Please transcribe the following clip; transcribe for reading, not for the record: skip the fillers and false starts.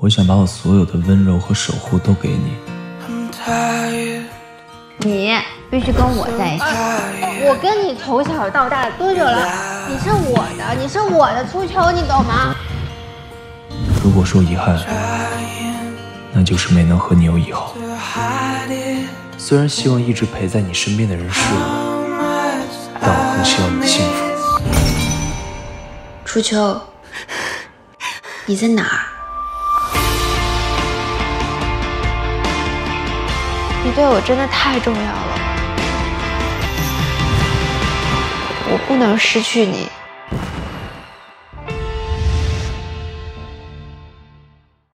我想把我所有的温柔和守护都给你。 你必须跟我在一起。我跟你从小到大多久了？你是我的初秋，你懂吗？ 如果说遗憾，那就是没能和你有以后。虽然希望一直陪在你身边的人是我，但我更希望你幸福。 初秋，你在哪儿？你对我真的太重要了，我不能失去你。